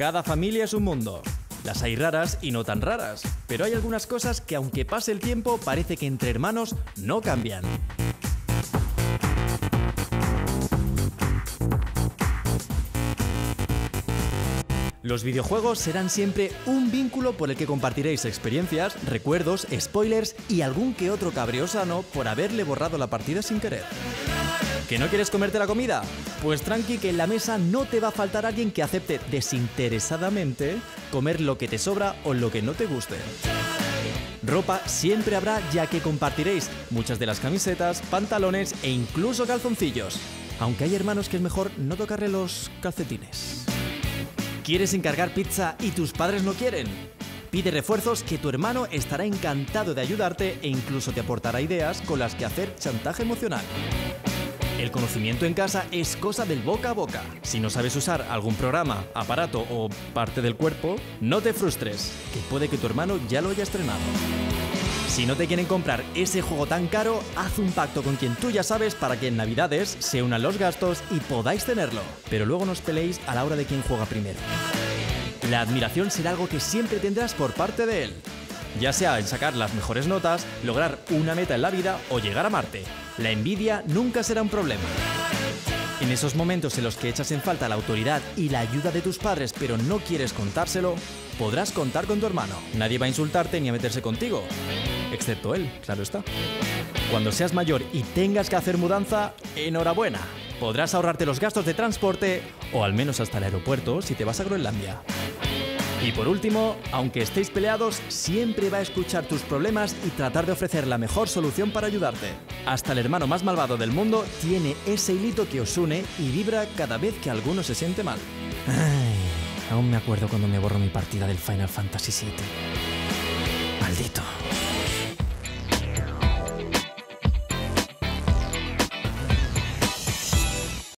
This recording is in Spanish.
Cada familia es un mundo. Las hay raras y no tan raras, pero hay algunas cosas que aunque pase el tiempo parece que entre hermanos no cambian. Los videojuegos serán siempre un vínculo por el que compartiréis experiencias, recuerdos, spoilers y algún que otro cabreo sano por haberle borrado la partida sin querer. ¿Que no quieres comerte la comida? Pues tranqui, que en la mesa no te va a faltar alguien que acepte desinteresadamente comer lo que te sobra o lo que no te guste. Ropa siempre habrá, ya que compartiréis muchas de las camisetas, pantalones e incluso calzoncillos. Aunque hay hermanos que es mejor no tocarle los calcetines. ¿Quieres encargar pizza y tus padres no quieren? Pide refuerzos, que tu hermano estará encantado de ayudarte e incluso te aportará ideas con las que hacer chantaje emocional. El conocimiento en casa es cosa del boca a boca. Si no sabes usar algún programa, aparato o parte del cuerpo, no te frustres, que puede que tu hermano ya lo haya estrenado. Si no te quieren comprar ese juego tan caro, haz un pacto con quien tú ya sabes para que en Navidades se unan los gastos y podáis tenerlo. Pero luego no os peleéis a la hora de quién juega primero. La admiración será algo que siempre tendrás por parte de él. Ya sea en sacar las mejores notas, lograr una meta en la vida o llegar a Marte. La envidia nunca será un problema. En esos momentos en los que echas en falta la autoridad y la ayuda de tus padres pero no quieres contárselo, podrás contar con tu hermano. Nadie va a insultarte ni a meterse contigo. Excepto él, claro está. Cuando seas mayor y tengas que hacer mudanza, enhorabuena. Podrás ahorrarte los gastos de transporte o al menos hasta el aeropuerto si te vas a Groenlandia. Y por último, aunque estéis peleados, siempre va a escuchar tus problemas y tratar de ofrecer la mejor solución para ayudarte. Hasta el hermano más malvado del mundo tiene ese hilito que os une y vibra cada vez que alguno se siente mal. Ay, aún me acuerdo cuando me borró mi partida del Final Fantasy VII. Maldito.